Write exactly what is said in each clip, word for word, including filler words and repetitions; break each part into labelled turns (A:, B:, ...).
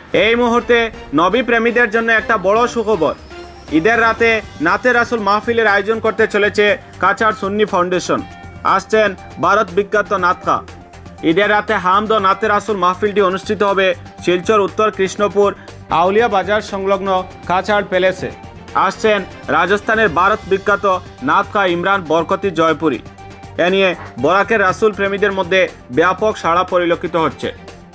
A: এই মুহূর্তে নবী প্রেমীদের জন্য একটা বড় সুখবর। ঈদের রাতে নাতে রাসুল মাহফিলের আয়োজন করতে চলেছে কাছাড় সুন্নি ফাউন্ডেশন। আসছেন ভারত বিখ্যাত নাতখা। ঈদের রাতে হামদ ও নাতে রাসুল মাহফিলটি অনুষ্ঠিত হবে শিলচর উত্তর কৃষ্ণপুর আউলিয়া বাজার সংলগ্ন কাছাড় প্যালেসে। আসছেন রাজস্থানের ভারত বিখ্যাত নাতখা ইমরান বরকতি জয়পুরি। এ নিয়ে বরাকের রাসুল প্রেমীদের মধ্যে ব্যাপক সাড়া পরিলক্ষিত হচ্ছে।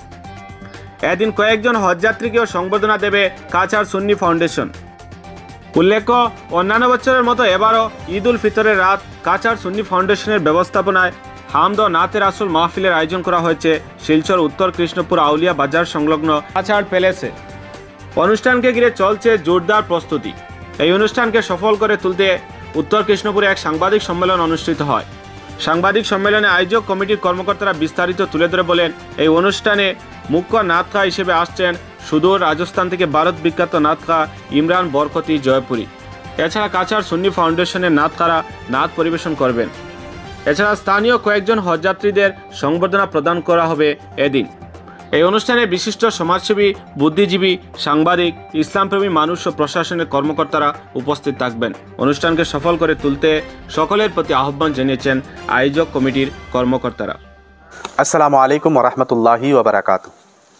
A: এদিন কয়েকজন হজযাত্রীকেও সংবর্ধনা দেবে কাছাড় সুন্নি ফাউন্ডেশন। উল্লেখ্য, অন্যান্য বছরের মতো এবারও ঈদ উল ফিতরের রাত কাছাড় সুন্নি ফাউন্ডেশনের ব্যবস্থাপনায় হামদ ও নাতে রাসুল মাহফিলের আয়োজন করা হয়েছে শিলচর উত্তর কৃষ্ণপুর আউলিয়া বাজার সংলগ্ন কাছাড় প্যালেসে। অনুষ্ঠানকে ঘিরে চলছে জোরদার প্রস্তুতি। এই অনুষ্ঠানকে সফল করে তুলতে উত্তর কৃষ্ণপুরে এক সাংবাদিক সম্মেলন অনুষ্ঠিত হয়। সাংবাদিক সম্মেলনে আয়োজক কমিটির কর্মকর্তারা বিস্তারিত তুলে ধরে বলেন, এই অনুষ্ঠানে মুখ্য নাতখা হিসেবে আসছেন সুদূর রাজস্থান থেকে ভারত বিখ্যাত নাতখা ইমরান বরকতি জয়পুরি। এছাড়া কাছাড় সুন্নি ফাউন্ডেশনের নাতখারা নাত পরিবেশন করবেন। এছাড়া স্থানীয় কয়েকজন হজযাত্রীদের সংবর্ধনা প্রদান করা হবে এদিন। এই অনুষ্ঠানে বিশিষ্ট সমাজসেবী, বুদ্ধিজীবী, সাংবাদিক, ইসলামপ্রেমী মানুষ ও প্রশাসনের কর্মকর্তারা উপস্থিত থাকবেন। অনুষ্ঠানকে সফল করে তুলতে সকলের প্রতি আহ্বান জানিয়েছেন আয়োজক কমিটির কর্মকর্তারা।
B: আসসালামু আলাইকুম ওয়া রাহমাতুল্লাহি ওয়া বারাকাতুহু।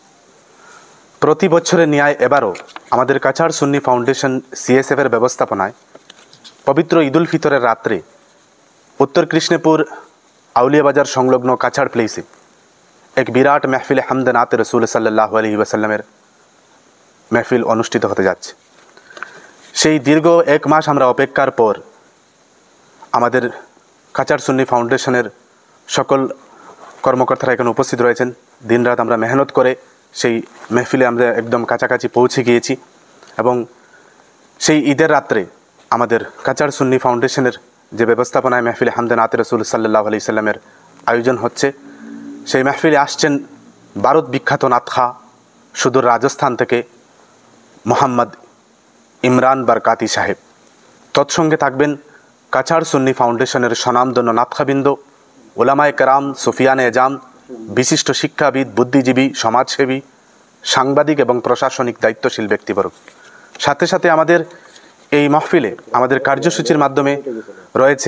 B: প্রতি বছরের ন্যায় এবারও আমাদের কাছাড় সুন্নি ফাউন্ডেশন সিএসএফ এর ব্যবস্থাপনায় পবিত্র ঈদ উল ফিতরের রাত্রে উত্তর কৃষ্ণপুর আউলিয়া বাজার সংলগ্ন কাছাড় প্লেসে এক বিরাট মেহফিল হামদ নাতে রসুল সাল্লাল্লাহু আলাইহি ওয়াসাল্লামের মেহফিল অনুষ্ঠিত হতে যাচ্ছে। সেই দীর্ঘ এক মাস আমরা অপেক্ষার পর আমাদের কাছাড় সুন্নি ফাউন্ডেশনের সকল কর্মকর্তারা এখানে উপস্থিত রয়েছেন। দিনরাত আমরা মেহনত করে সেই মেহফিলে আমরা একদম কাছাকাছি পৌঁছে গিয়েছি এবং সেই ঈদের রাত্রে আমাদের কাছাড় সুন্নি ফাউন্ডেশনের যে ব্যবস্থাপনায় মেহফিলে হামদে নাতে রসুল সাল্লাল্লাহু আলাইহি সাল্লামের আয়োজন হচ্ছে, সেই মেহফিলে আসছেন ভারত বিখ্যাত নাতখা সুদূর রাজস্থান থেকে মোহাম্মদ ইমরান বরকতি সাহেব। তৎসঙ্গে থাকবেন কাছাড় সুন্নি ফাউন্ডেশনের স্বনামধন্য নাতখাবৃন্দ, ওলামায়ে কেরাম, সুফিয়ানে এজাম, বিশিষ্ট শিক্ষাবিদ, বুদ্ধিজীবী, সমাজসেবী, সাংবাদিক এবং প্রশাসনিক দায়িত্বশীল ব্যক্তিবর্গ। সাথে সাথে আমাদের এই মাহফিলে আমাদের কার্যসূচির মাধ্যমে রয়েছে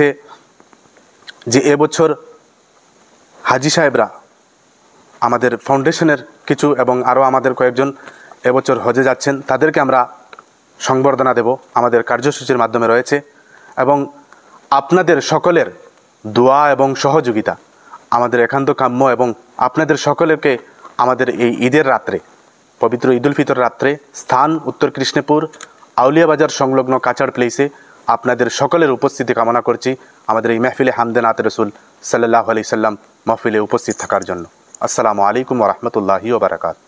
B: যে এবছর হাজি সাহেবরা আমাদের ফাউন্ডেশনের কিছু এবং আরও আমাদের কয়েকজন এবছর হজে যাচ্ছেন, তাদেরকে আমরা সংবর্ধনা দেব আমাদের কার্যসূচির মাধ্যমে রয়েছে। এবং আপনাদের সকলের দোয়া এবং সহযোগিতা আমাদের একান্ত কাম্য এবং আপনাদের সকলকে আমাদের এই ঈদের রাত্রে, পবিত্র ঈদ উল ফিতর রাত্রে স্থান উত্তর কৃষ্ণপুর আউলিয়া বাজার সংলগ্ন কাছাড় প্লেসে আপনাদের সকলের উপস্থিতি কামনা করছি আমাদের এই মেহফিলে হামদে নাতে রসুল সাল্লাল্লাহু আলাইহি সাল্লাম মাহফিলে উপস্থিত থাকার জন্য। আসসালামু আলাইকুম ওয়া রাহমাতুল্লাহি ওয়া বারাকাতুহু।